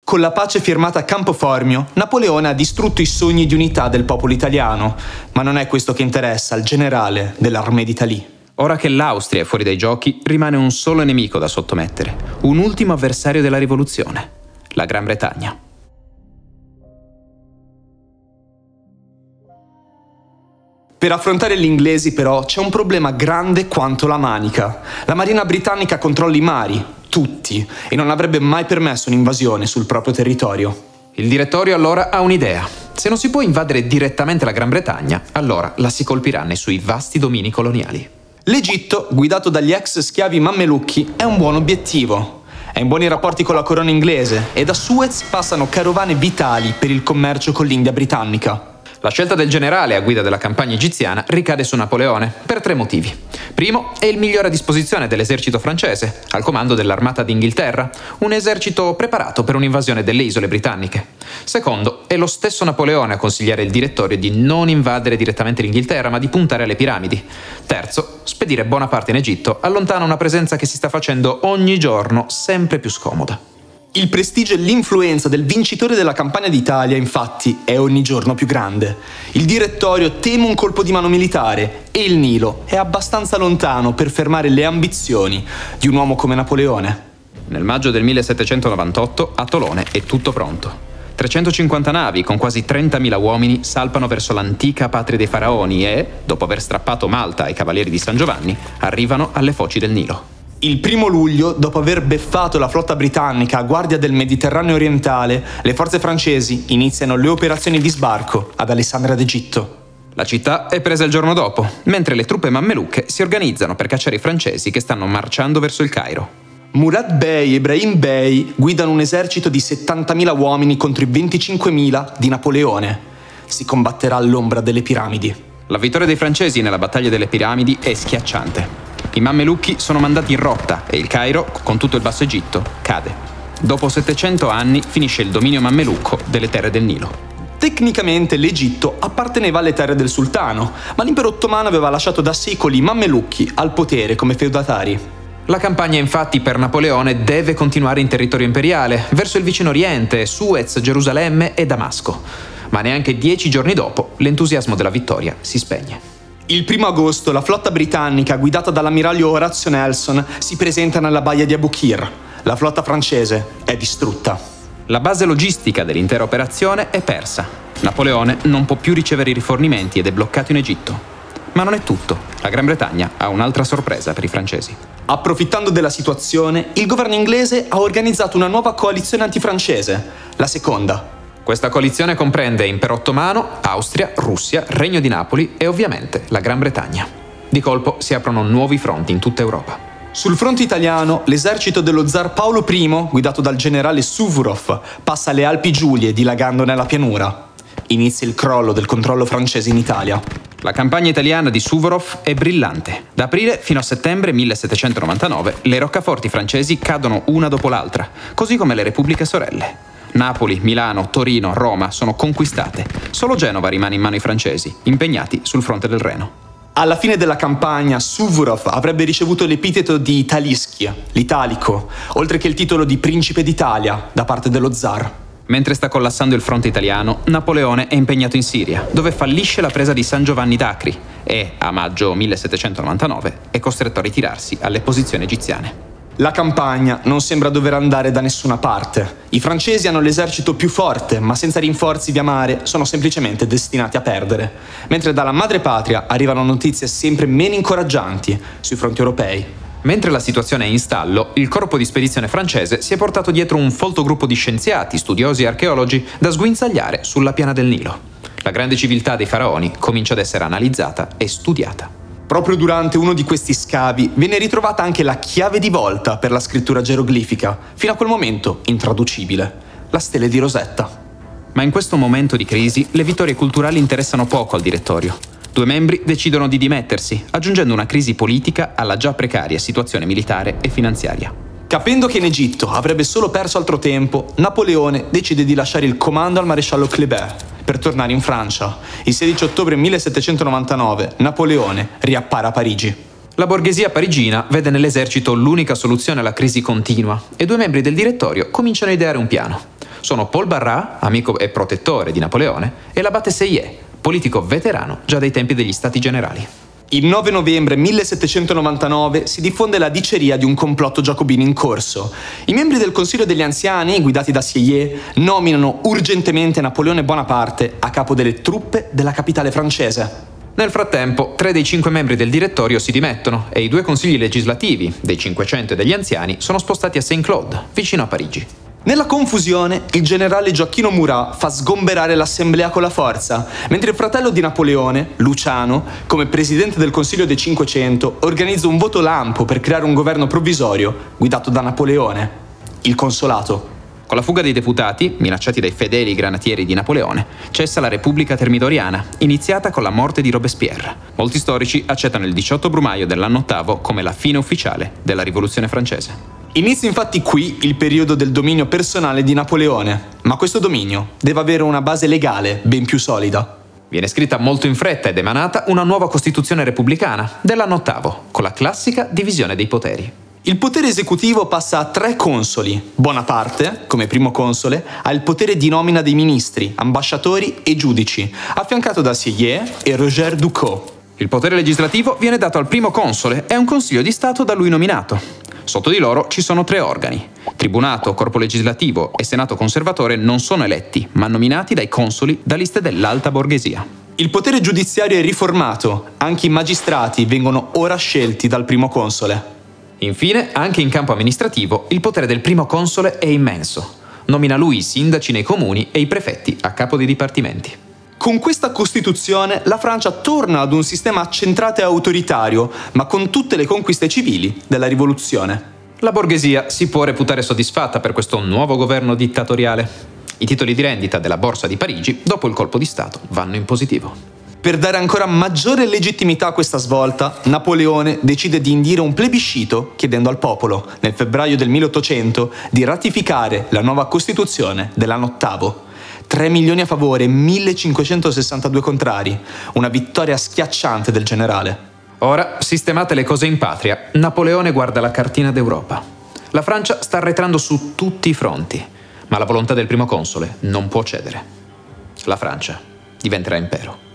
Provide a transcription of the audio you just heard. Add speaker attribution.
Speaker 1: Con la pace firmata a Campo Formio, Napoleone ha distrutto i sogni di unità del popolo italiano, ma non è questo che interessa al generale dell'Armée d'Italie.
Speaker 2: Ora che l'Austria è fuori dai giochi, rimane un solo nemico da sottomettere, un ultimo avversario della rivoluzione, la Gran Bretagna.
Speaker 1: Per affrontare gli inglesi, però, c'è un problema grande quanto la Manica. La marina britannica controlla i mari, tutti, e non avrebbe mai permesso un'invasione sul proprio territorio.
Speaker 2: Il direttorio allora ha un'idea. Se non si può invadere direttamente la Gran Bretagna, allora la si colpirà nei suoi vasti domini coloniali.
Speaker 1: L'Egitto, guidato dagli ex schiavi mammelucchi, è un buon obiettivo. È in buoni rapporti con la corona inglese e da Suez passano carovane vitali per il commercio con l'India britannica.
Speaker 2: La scelta del generale a guida della campagna egiziana ricade su Napoleone per 3 motivi. Primo, è il migliore a disposizione dell'esercito francese, al comando dell'Armata d'Inghilterra, un esercito preparato per un'invasione delle isole britanniche. Secondo, è lo stesso Napoleone a consigliare il direttorio di non invadere direttamente l'Inghilterra, ma di puntare alle piramidi. Terzo, spedire Bonaparte in Egitto allontana una presenza che si sta facendo ogni giorno sempre più scomoda.
Speaker 1: Il prestigio e l'influenza del vincitore della campagna d'Italia, infatti, è ogni giorno più grande. Il direttorio teme un colpo di mano militare e il Nilo è abbastanza lontano per fermare le ambizioni di un uomo come Napoleone.
Speaker 2: Nel maggio del 1798 a Tolone è tutto pronto. 350 navi con quasi 30.000 uomini salpano verso l'antica patria dei faraoni e, dopo aver strappato Malta ai cavalieri di San Giovanni, arrivano alle foci del Nilo.
Speaker 1: Il 1 luglio, dopo aver beffato la flotta britannica a guardia del Mediterraneo orientale, le forze francesi iniziano le operazioni di sbarco ad Alessandria d'Egitto.
Speaker 2: La città è presa il giorno dopo, mentre le truppe mammelucche si organizzano per cacciare i francesi che stanno marciando verso il Cairo.
Speaker 1: Murad Bey e Ibrahim Bey guidano un esercito di 70.000 uomini contro i 25.000 di Napoleone. Si combatterà all'ombra delle piramidi.
Speaker 2: La vittoria dei francesi nella battaglia delle piramidi è schiacciante. I mammelucchi sono mandati in rotta e il Cairo, con tutto il Basso Egitto, cade. Dopo 700 anni finisce il dominio mammelucco delle terre del Nilo.
Speaker 1: Tecnicamente l'Egitto apparteneva alle terre del sultano, ma l'impero ottomano aveva lasciato da secoli i mammelucchi al potere come feudatari.
Speaker 2: La campagna infatti per Napoleone deve continuare in territorio imperiale, verso il vicino Oriente, Suez, Gerusalemme e Damasco. Ma neanche 10 giorni dopo l'entusiasmo della vittoria si spegne.
Speaker 1: Il 1 agosto la flotta britannica, guidata dall'ammiraglio Horatio Nelson, si presenta nella baia di Abukir. La flotta francese è distrutta.
Speaker 2: La base logistica dell'intera operazione è persa. Napoleone non può più ricevere i rifornimenti ed è bloccato in Egitto. Ma non è tutto. La Gran Bretagna ha un'altra sorpresa per i francesi.
Speaker 1: Approfittando della situazione, il governo inglese ha organizzato una nuova coalizione antifrancese, la seconda.
Speaker 2: Questa coalizione comprende Impero Ottomano, Austria, Russia, Regno di Napoli e ovviamente la Gran Bretagna. Di colpo si aprono nuovi fronti in tutta Europa.
Speaker 1: Sul fronte italiano, l'esercito dello zar Paolo I, guidato dal generale Suvorov, passa le Alpi Giulie dilagando nella pianura. Inizia il crollo del controllo francese in Italia.
Speaker 2: La campagna italiana di Suvorov è brillante. Da aprile fino a settembre 1799 le roccaforti francesi cadono una dopo l'altra, così come le repubbliche sorelle. Napoli, Milano, Torino, Roma sono conquistate. Solo Genova rimane in mano ai francesi, impegnati sul fronte del Reno.
Speaker 1: Alla fine della campagna, Suvorov avrebbe ricevuto l'epiteto di Italischia, l'italico, oltre che il titolo di principe d'Italia da parte dello zar.
Speaker 2: Mentre sta collassando il fronte italiano, Napoleone è impegnato in Siria, dove fallisce la presa di San Giovanni d'Acri e, a maggio 1799, è costretto a ritirarsi alle posizioni egiziane.
Speaker 1: La campagna non sembra dover andare da nessuna parte. I francesi hanno l'esercito più forte, ma senza rinforzi via mare sono semplicemente destinati a perdere. Mentre dalla madrepatria arrivano notizie sempre meno incoraggianti sui fronti europei.
Speaker 2: Mentre la situazione è in stallo, il corpo di spedizione francese si è portato dietro un folto gruppo di scienziati, studiosi e archeologi da sguinzagliare sulla piana del Nilo. La grande civiltà dei faraoni comincia ad essere analizzata e studiata.
Speaker 1: Proprio durante uno di questi scavi viene ritrovata anche la chiave di volta per la scrittura geroglifica, fino a quel momento intraducibile, la stele di Rosetta.
Speaker 2: Ma in questo momento di crisi le vittorie culturali interessano poco al direttorio. 2 membri decidono di dimettersi, aggiungendo una crisi politica alla già precaria situazione militare e finanziaria.
Speaker 1: Capendo che in Egitto avrebbe solo perso altro tempo, Napoleone decide di lasciare il comando al maresciallo Kléber per tornare in Francia. Il 16 ottobre 1799 Napoleone riappare a Parigi.
Speaker 2: La borghesia parigina vede nell'esercito l'unica soluzione alla crisi continua e 2 membri del direttorio cominciano a ideare un piano. sono Paul Barras, amico e protettore di Napoleone, e l'abate Seillet, politico veterano già dai tempi degli Stati Generali.
Speaker 1: Il 9 novembre 1799 si diffonde la diceria di un complotto giacobino in corso. I membri del Consiglio degli Anziani, guidati da Seillet, nominano urgentemente Napoleone Bonaparte a capo delle truppe della capitale francese.
Speaker 2: Nel frattempo, 3 dei 5 membri del direttorio si dimettono e i 2 consigli legislativi, dei 500 e degli anziani, sono spostati a Saint-Claude, vicino a Parigi.
Speaker 1: Nella confusione, il generale Gioacchino Murat fa sgomberare l'assemblea con la forza, mentre il fratello di Napoleone, Luciano, come presidente del Consiglio dei 500, organizza un voto lampo per creare un governo provvisorio guidato da Napoleone, il Consolato.
Speaker 2: Con la fuga dei deputati, minacciati dai fedeli granatieri di Napoleone, cessa la Repubblica Termidoriana, iniziata con la morte di Robespierre. Molti storici accettano il 18 brumaio dell'anno ottavo come la fine ufficiale della Rivoluzione francese.
Speaker 1: Inizia infatti qui il periodo del dominio personale di Napoleone, ma questo dominio deve avere una base legale ben più solida.
Speaker 2: Viene scritta molto in fretta ed emanata una nuova Costituzione repubblicana dell'anno ottavo, con la classica divisione dei poteri.
Speaker 1: Il potere esecutivo passa a 3 consoli. Bonaparte, come primo console, ha il potere di nomina dei ministri, ambasciatori e giudici, affiancato da Seillet e Roger Ducos.
Speaker 2: Il potere legislativo viene dato al primo console e a un consiglio di Stato da lui nominato. Sotto di loro ci sono 3 organi. Tribunato, corpo legislativo e senato conservatore non sono eletti, ma nominati dai consoli da liste dell'alta borghesia.
Speaker 1: Il potere giudiziario è riformato, anche i magistrati vengono ora scelti dal primo console.
Speaker 2: Infine, anche in campo amministrativo, il potere del primo console è immenso. Nomina lui i sindaci nei comuni e i prefetti a capo dei dipartimenti.
Speaker 1: Con questa Costituzione la Francia torna ad un sistema accentrato e autoritario, ma con tutte le conquiste civili della Rivoluzione.
Speaker 2: La borghesia si può reputare soddisfatta per questo nuovo governo dittatoriale. I titoli di rendita della Borsa di Parigi, dopo il colpo di Stato, vanno in positivo.
Speaker 1: Per dare ancora maggiore legittimità a questa svolta, Napoleone decide di indire un plebiscito chiedendo al popolo, nel febbraio del 1800, di ratificare la nuova Costituzione dell'anno ottavo. 3 milioni a favore e 1562 contrari. Una vittoria schiacciante del generale.
Speaker 2: Ora, sistemate le cose in patria, Napoleone guarda la cartina d'Europa. La Francia sta arretrando su tutti i fronti, ma la volontà del primo console non può cedere. La Francia diventerà impero.